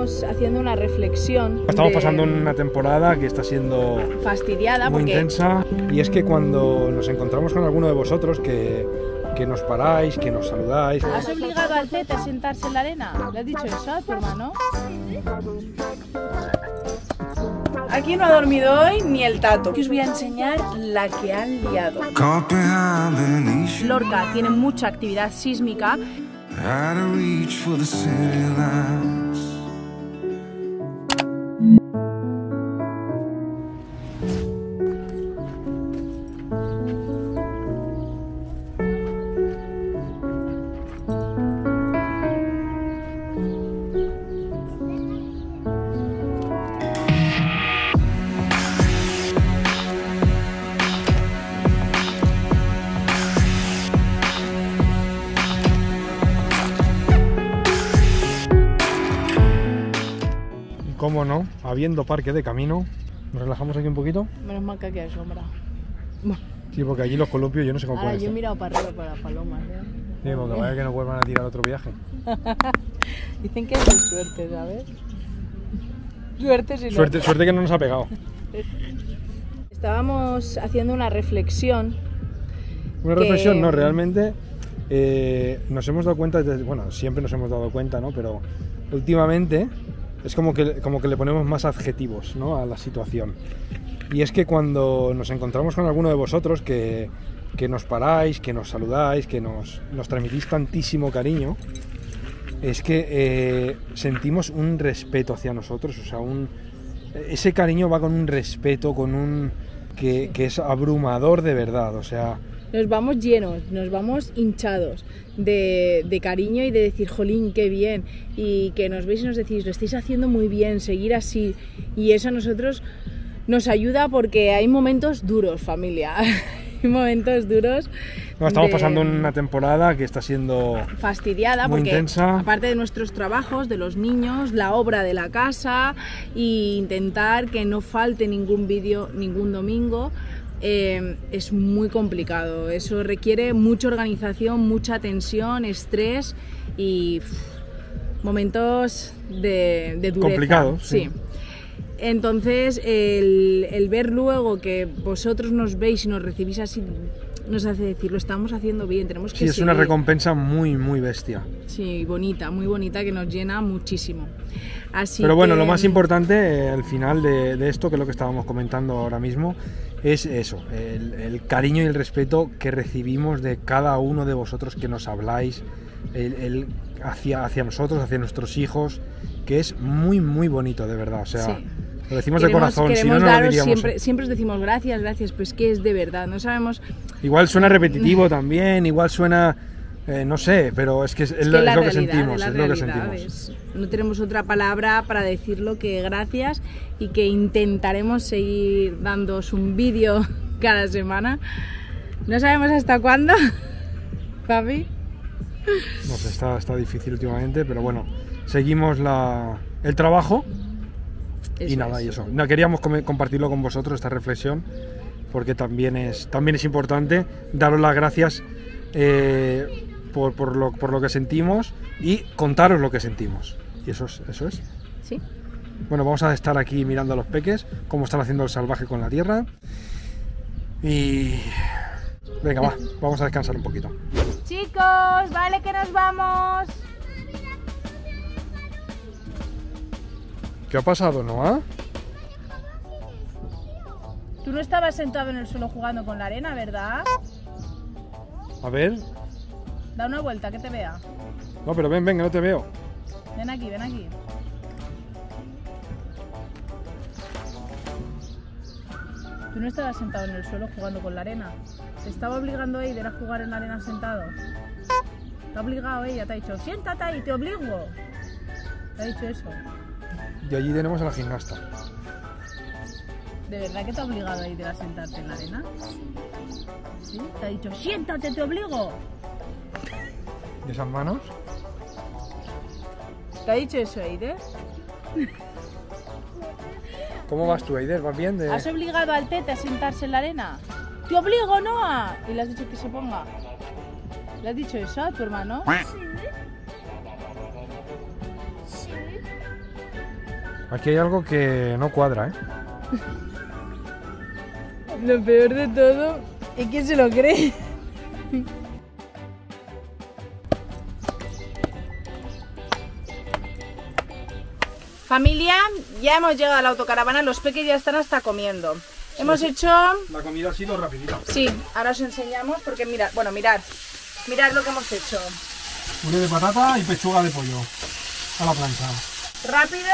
Estamos haciendo una reflexión. Estamos pasando una temporada que está siendo fastidiada muy intensa, y es que cuando nos encontramos con alguno de vosotros que nos paráis, que nos saludáis. ¿Has obligado al Tete a sentarse en la arena? ¿Le has dicho eso a tu hermano? Aquí no ha dormido hoy ni el Tato. Os voy a enseñar la que han liado. Lorca tiene mucha actividad sísmica. ¿Cómo no? Habiendo parque de camino, nos relajamos aquí un poquito. Menos mal que aquí hay sombra. Sí, porque allí los columpios yo no sé cómo pueden Yo he estar. mirado para arriba para las palomas, ¿eh? Sí, porque vaya que nos vuelvan a tirar otro viaje. Dicen que es de suerte, ¿sabes? Suerte si no. Suerte que no nos ha pegado. Estábamos haciendo una reflexión. Una reflexión, no, realmente nos hemos dado cuenta, bueno, siempre nos hemos dado cuenta, ¿no? Pero últimamente es como que le ponemos más adjetivos, ¿no?, a la situación. Y es que cuando nos encontramos con alguno de vosotros que nos paráis, que nos saludáis, que nos transmitís tantísimo cariño, es que sentimos un respeto hacia nosotros, o sea, ese cariño va con un respeto, que es abrumador de verdad, o sea... Nos vamos llenos, nos vamos hinchados de cariño y de decir, jolín, qué bien, y que nos veis y nos decís, lo estáis haciendo muy bien, seguir así, y eso a nosotros nos ayuda porque hay momentos duros, familia, hay momentos duros. No, estamos pasando una temporada que está siendo fastidiada muy porque intensa. Aparte de nuestros trabajos, de los niños, la obra de la casa, e intentar que no falte ningún vídeo ningún domingo. Es muy complicado, eso requiere mucha organización, mucha tensión, estrés y momentos de dureza. Complicados, sí. Entonces el ver luego que vosotros nos veis y nos recibís así nos hace decir, lo estamos haciendo bien, tenemos que seguir. Es una recompensa muy bestia. Sí, bonita, muy bonita, que nos llena muchísimo. Pero bueno, lo más importante al final de esto, que es lo que estábamos comentando ahora mismo, es eso, el cariño y el respeto que recibimos de cada uno de vosotros que nos habláis hacia nosotros, hacia nuestros hijos, que es muy bonito, de verdad, o sea... Sí. Lo decimos de corazón, si no, no lo diríamos. Siempre os decimos gracias, pues que es de verdad, no sabemos... Igual suena repetitivo también, igual suena, no sé, pero es lo que sentimos, es lo que sentimos. No tenemos otra palabra para decirlo que gracias, y que intentaremos seguir dándoos un vídeo cada semana. No sabemos hasta cuándo, papi. No sé, está difícil últimamente, pero bueno, seguimos el trabajo. Eso y nada, y eso. No, queríamos compartirlo con vosotros, esta reflexión, porque también es importante daros las gracias por lo que sentimos y contaros lo que sentimos. Y eso es. Sí. Bueno, vamos a estar aquí mirando a los peques, cómo están haciendo el salvaje con la tierra. Y... venga, vamos a descansar un poquito. Chicos, vale que nos vamos. ¿Qué ha pasado, Noah? Tú no estabas sentado en el suelo jugando con la arena, ¿verdad? A ver. Da una vuelta, que te vea. No, pero ven, que no te veo. Ven aquí. Tú no estabas sentado en el suelo jugando con la arena. Te estaba obligando a ir a jugar en la arena sentado. Te ha obligado ella, te ha dicho, siéntate ahí, te obligo. Te ha dicho eso. Y allí tenemos a la gimnasta. ¿De verdad que te ha obligado a ir a sentarte en la arena? ¿Sí? Te ha dicho, siéntate, te obligo. ¿Y esas manos? ¿Te ha dicho eso, Eider? ¿Cómo vas tú, Eider? ¿Vas bien? ¿Has obligado al Tete a sentarse en la arena? ¡Te obligo, Noah! ¿Y le has dicho que se ponga? ¿Le has dicho eso a tu hermano? Sí. Aquí hay algo que no cuadra, ¿eh? Lo peor de todo es que se lo cree. Familia, ya hemos llegado a la autocaravana, los peques ya están hasta comiendo. Sí, hemos hecho... La comida ha sido rapidita. Sí, ahora os enseñamos porque mirad, bueno, mirad lo que hemos hecho. Puré de patata y pechuga de pollo a la plancha. Rápido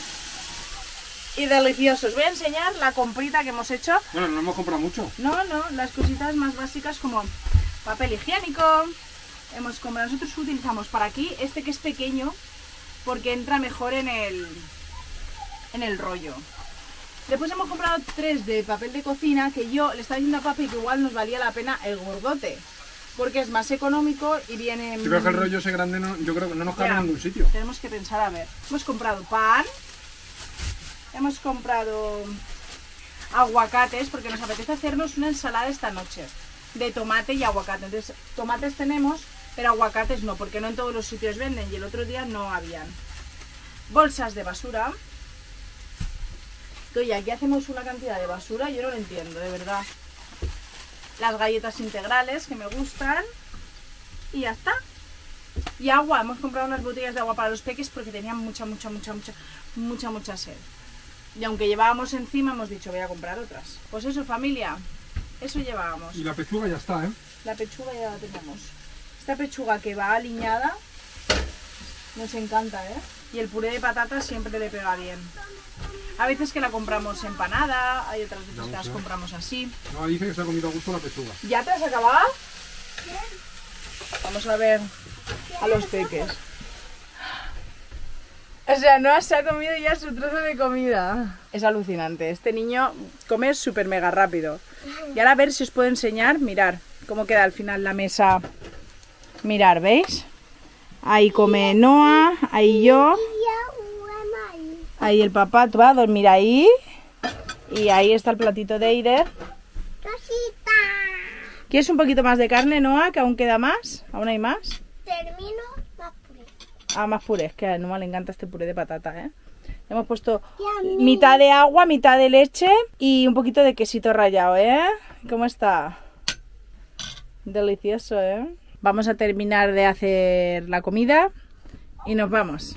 y delicioso. Os voy a enseñar la comprita que hemos hecho. Bueno, no hemos comprado mucho. No, las cositas más básicas como papel higiénico. Hemos comprado, nosotros utilizamos para aquí este que es pequeño porque entra mejor en el rollo. Después hemos comprado 3 de papel de cocina que yo le estaba diciendo a papi que igual nos valía la pena el gordote. Porque es más económico y viene... Si veo que el rollo ese grande no, yo creo que no nos cabe en ningún sitio. Tenemos que pensar, a ver. Hemos comprado pan. Hemos comprado aguacates porque nos apetece hacernos una ensalada esta noche. De tomate y aguacate. Entonces, tomates tenemos, pero aguacates no, porque no en todos los sitios venden y el otro día no habían. Bolsas de basura. Oye, aquí hacemos una cantidad de basura, yo no lo entiendo, de verdad. Las galletas integrales que me gustan y ya está. Y agua, hemos comprado unas botellas de agua para los peques porque tenían mucha sed. Y aunque llevábamos encima, hemos dicho voy a comprar otras. Pues eso, familia, eso llevábamos. Y la pechuga ya está, ¿eh? La pechuga ya la tenemos. Esta pechuga que va aliñada nos encanta, ¿eh? Y el puré de patatas siempre le pega bien. A veces que la compramos empanada, hay otras veces que las compramos así. No, dice que se ha comido a gusto la pechuga. ¿Ya te has acabado? Vamos a ver a los peques. O sea, Noah se ha comido ya su trozo de comida. Es alucinante. Este niño come súper mega rápido. Y ahora a ver si os puedo enseñar, mirar cómo queda al final la mesa. Mirar, ¿veis? Ahí come Noah, ahí yo. Ahí el papá va a dormir ahí. Y ahí está el platito de Eider. Rosita. ¿Quieres un poquito más de carne, Noah? Que aún queda más. ¿Aún hay más? Termino más puré. Ah, más puré. Es que a Noah le encanta este puré de patata, ¿eh? Hemos puesto mitad de agua, mitad de leche y un poquito de quesito rallado, ¿eh? ¿Cómo está? Delicioso, ¿eh? Vamos a terminar de hacer la comida y nos vamos.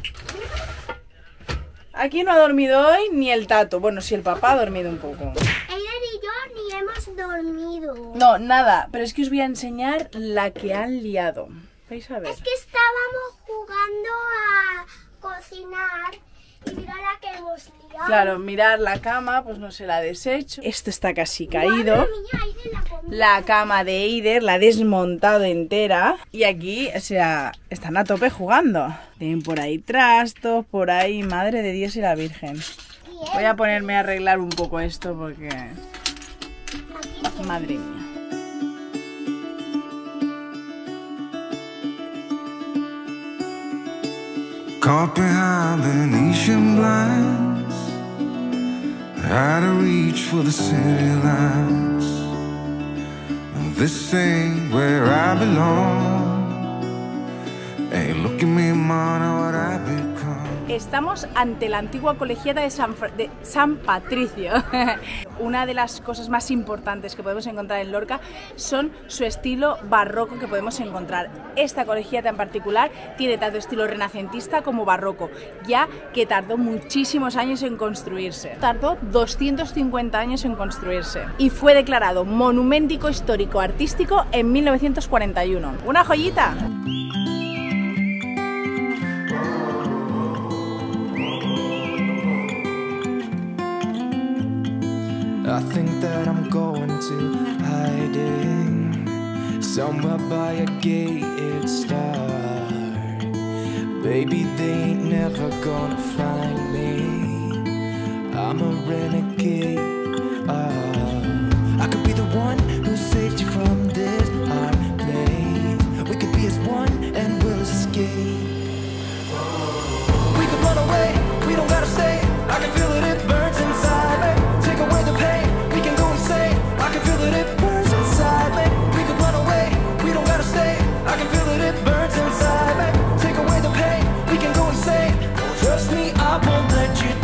Aquí no ha dormido hoy ni el Tato. Bueno, sí, el papá ha dormido un poco. Eider y yo ni hemos dormido. No, nada. Pero es que os voy a enseñar la que han liado. ¿Vais a ver? Es que estábamos jugando a cocinar y mira la que hemos liado. Claro, mirar la cama, pues no se la ha deshecho. Esto está casi caído. Madre mía, Eider, la comida. La cama de Eider la ha desmontado entera. Y aquí, o sea, están a tope jugando. Tienen por ahí trastos, por ahí, madre de Dios y la Virgen. Voy a ponerme a arreglar un poco esto porque... Madre mía. Caught behind Venetian blinds, out of reach for the city lights. This ain't where I belong. Hey, look at me, man, what I become. Estamos ante la antigua colegiata de San Patricio. Una de las cosas más importantes que podemos encontrar en Lorca son su estilo barroco que podemos encontrar. Esta colegiata en particular tiene tanto estilo renacentista como barroco, ya que tardó muchísimos años en construirse. Tardó 250 años en construirse y fue declarado monumento histórico artístico en 1941. ¡Una joyita! I think that I'm going to hiding somewhere by a gated star. Baby, they ain't never gonna find me. I'm a renegade. I could be the one who saved you from this hard place. We could be as one and we'll escape. We could run away, we don't gotta stay. I can feel it, it burns inside me. Take away the pain, we can go insane. I can feel it, it burns inside me. We could run away, we don't gotta stay. I can feel it, it burns inside me. Take away the pain, we can go insane. Trust me, I won't let you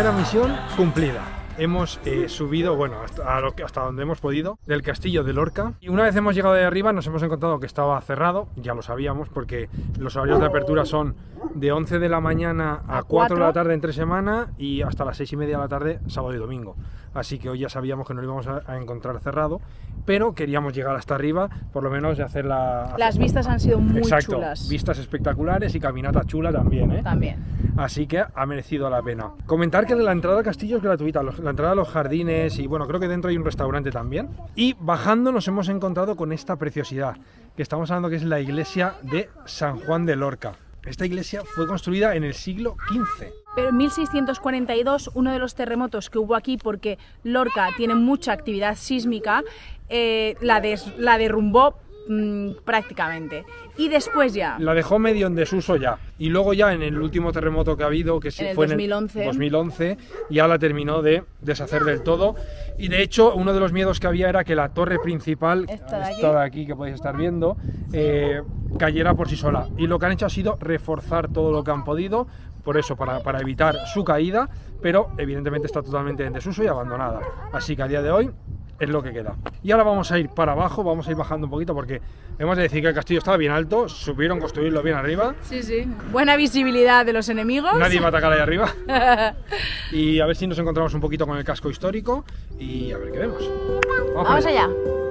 primera misión cumplida. Hemos subido, bueno, hasta donde hemos podido, del castillo de Lorca. Y una vez hemos llegado de arriba nos hemos encontrado que estaba cerrado, ya lo sabíamos, porque los horarios de apertura son de 11 de la mañana a 4 de la tarde entre semana y hasta las 6:30 de la tarde sábado y domingo. Así que hoy ya sabíamos que no lo íbamos a encontrar cerrado, pero queríamos llegar hasta arriba, por lo menos de hacer la... Las vistas han sido muy Exacto, chulas. vistas espectaculares y caminata chula también, ¿eh? También. Así que ha merecido la pena. Comentar que la entrada al castillo es gratuita, la entrada a los jardines y bueno, creo que dentro hay un restaurante también. Y bajando nos hemos encontrado con esta preciosidad, que estamos hablando que es la iglesia de San Juan de Lorca. Esta iglesia fue construida en el siglo XV. Pero en 1642, uno de los terremotos que hubo aquí, porque Lorca tiene mucha actividad sísmica, la derrumbó prácticamente. Y después ya... La dejó medio en desuso ya. Y luego ya en el último terremoto que ha habido, que en el fue 2011. en el 2011, ya la terminó de deshacer del todo. Y de hecho, uno de los miedos que había era que la torre principal, esta de aquí que podéis estar viendo, cayera por sí sola. Y lo que han hecho ha sido reforzar todo lo que han podido, por eso, para evitar su caída, pero evidentemente está totalmente en desuso y abandonada. Así que a día de hoy es lo que queda. Y ahora vamos a ir para abajo, vamos a ir bajando un poquito porque hemos de decir que el castillo estaba bien alto, supieron construirlo bien arriba. Sí, sí. Buena visibilidad de los enemigos. Nadie va a atacar ahí arriba. Y a ver si nos encontramos un poquito con el casco histórico y a ver qué vemos. Vamos allá.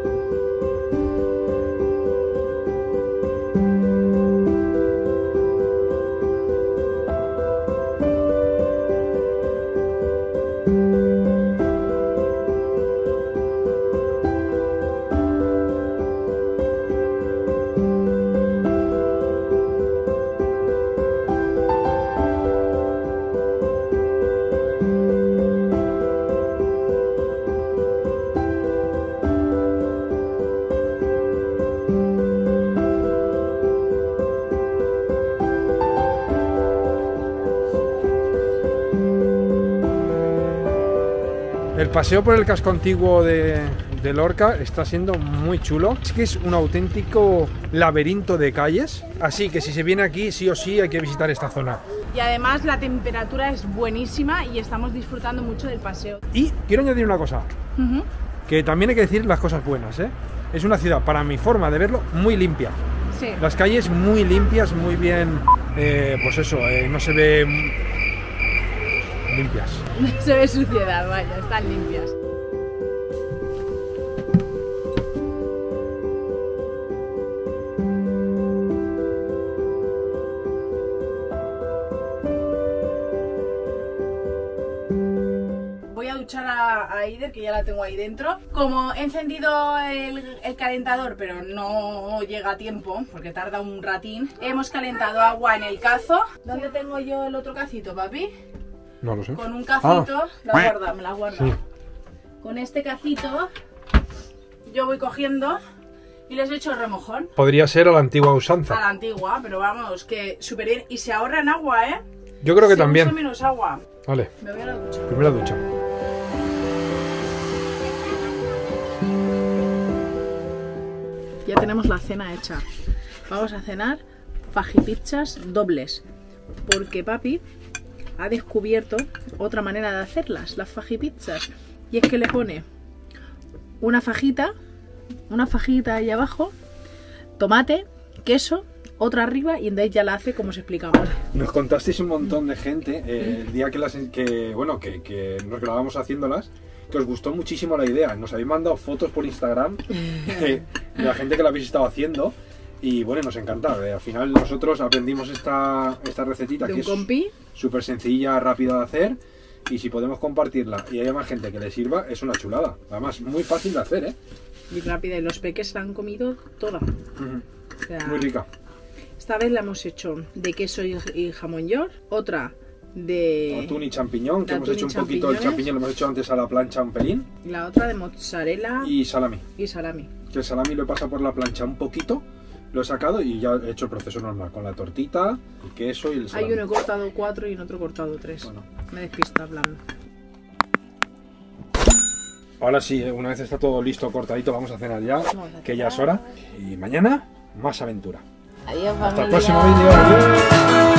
El paseo por el casco antiguo de Lorca está siendo muy chulo. Es que es un auténtico laberinto de calles, así que si se viene aquí sí o sí hay que visitar esta zona. Y además la temperatura es buenísima y estamos disfrutando mucho del paseo. Y quiero añadir una cosa, que también hay que decir las cosas buenas, ¿eh? Es una ciudad, para mi forma de verlo, muy limpia. Sí. Las calles muy limpias, muy bien, pues eso, no se ve limpias. No se ve suciedad, vaya, están limpias. Voy a duchar a Aider, que ya la tengo ahí dentro. Como he encendido el calentador, pero no llega a tiempo, porque tarda un ratín, hemos calentado agua en el cazo. ¿Dónde tengo yo el otro cacito, papi? No lo sé. Con un cacito, me la guardo. Sí. Con este cacito yo voy cogiendo y les echo remojón. Podría ser a la antigua usanza. A la antigua, pero vamos, que súper bien. Y se ahorran agua, ¿eh? Yo creo que se también. usa menos agua. Vale. Me voy a la ducha. Primera ducha. Ya tenemos la cena hecha. Vamos a cenar fajipizzas dobles. Porque papi ha descubierto otra manera de hacerlas, las fajipizzas. Y es que le pone una fajita ahí abajo, tomate, queso, otra arriba y entonces ya la hace como os explicamos. Nos contasteis un montón de gente el día que nos grabamos haciéndolas, que os gustó muchísimo la idea. Nos habéis mandado fotos por Instagram de la gente que la habéis estado haciendo. Y bueno, nos encanta. Al final nosotros aprendimos esta recetita que es súper sencilla, rápida de hacer. Y si podemos compartirla y hay más gente que le sirva, es una chulada. Además, muy fácil de hacer, ¿eh? Y rápida. Y los peques la han comido toda. O sea, muy rica. Esta vez la hemos hecho de queso y jamón york. Otra de atún y champiñón, que hemos hecho un poquito el champiñón, lo hemos hecho antes a la plancha un pelín. Y la otra de mozzarella y salami. Que el salami lo he pasado por la plancha un poquito. Lo he sacado y ya he hecho el proceso normal, con la tortita, el queso y el salami. Hay uno he cortado 4 y en otro he cortado 3. Bueno. Me despista hablando. Ahora sí, una vez está todo listo, cortadito, vamos a cenar ya, que ya es hora. Y mañana, más aventura. Adiós, familia. Hasta el próximo vídeo. Adiós.